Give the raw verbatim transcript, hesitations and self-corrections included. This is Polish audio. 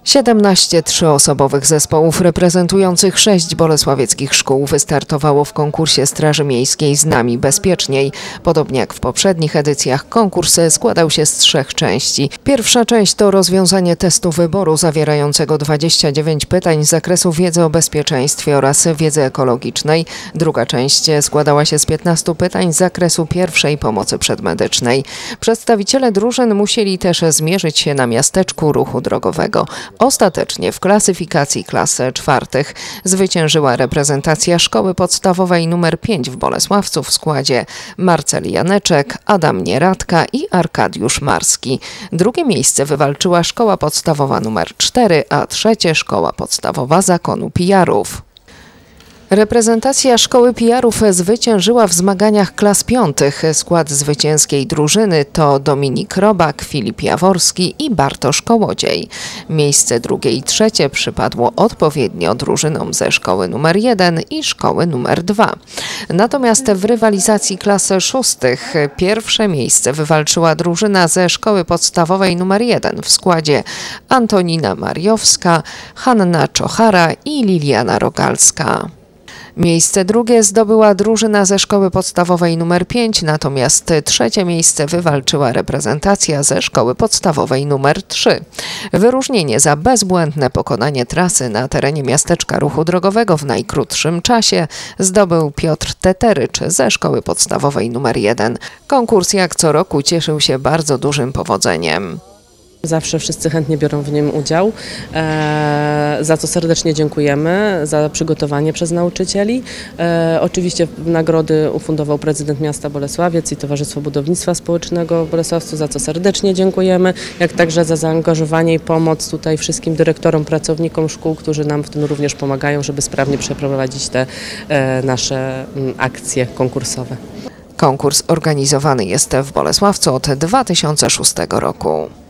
siedemnaście trzyosobowych zespołów reprezentujących sześć bolesławieckich szkół wystartowało w konkursie Straży Miejskiej Z nami bezpieczniej. Podobnie jak w poprzednich edycjach, konkurs składał się z trzech części. Pierwsza część to rozwiązanie testu wyboru zawierającego dwadzieścia dziewięć pytań z zakresu wiedzy o bezpieczeństwie oraz wiedzy ekologicznej. Druga część składała się z piętnastu pytań z zakresu pierwszej pomocy przedmedycznej. Przedstawiciele drużyn musieli też zmierzyć się na miasteczku ruchu drogowego. Ostatecznie w klasyfikacji klas czwartych zwyciężyła reprezentacja Szkoły Podstawowej nr pięć w Bolesławcu w składzie Marcel Janeczek, Adam Nieradka i Arkadiusz Marski. Drugie miejsce wywalczyła Szkoła Podstawowa nr cztery, a trzecie Szkoła Podstawowa Zakonu Pijarów. Reprezentacja Szkoły Pijarów zwyciężyła w zmaganiach klas piątych. Skład zwycięskiej drużyny to Dominik Robak, Filip Jaworski i Bartosz Kołodziej. Miejsce drugie i trzecie przypadło odpowiednio drużynom ze szkoły numer jeden i szkoły numer dwa. Natomiast w rywalizacji klas szóstych pierwsze miejsce wywalczyła drużyna ze szkoły podstawowej numer jeden w składzie Antonina Mariowska, Hanna Czochara i Liliana Rogalska. Miejsce drugie zdobyła drużyna ze szkoły podstawowej numer pięć, natomiast trzecie miejsce wywalczyła reprezentacja ze szkoły podstawowej numer trzy. Wyróżnienie za bezbłędne pokonanie trasy na terenie miasteczka ruchu drogowego w najkrótszym czasie zdobył Piotr Teterycz ze szkoły podstawowej numer jeden. Konkurs jak co roku cieszył się bardzo dużym powodzeniem. Zawsze wszyscy chętnie biorą w nim udział, e, za co serdecznie dziękujemy, za przygotowanie przez nauczycieli. E, oczywiście nagrody ufundował prezydent miasta Bolesławiec i Towarzystwo Budownictwa Społecznego w Bolesławcu, za co serdecznie dziękujemy, jak także za zaangażowanie i pomoc tutaj wszystkim dyrektorom, pracownikom szkół, którzy nam w tym również pomagają, żeby sprawnie przeprowadzić te e, nasze m, akcje konkursowe. Konkurs organizowany jest w Bolesławcu od dwa tysiące szóstego roku.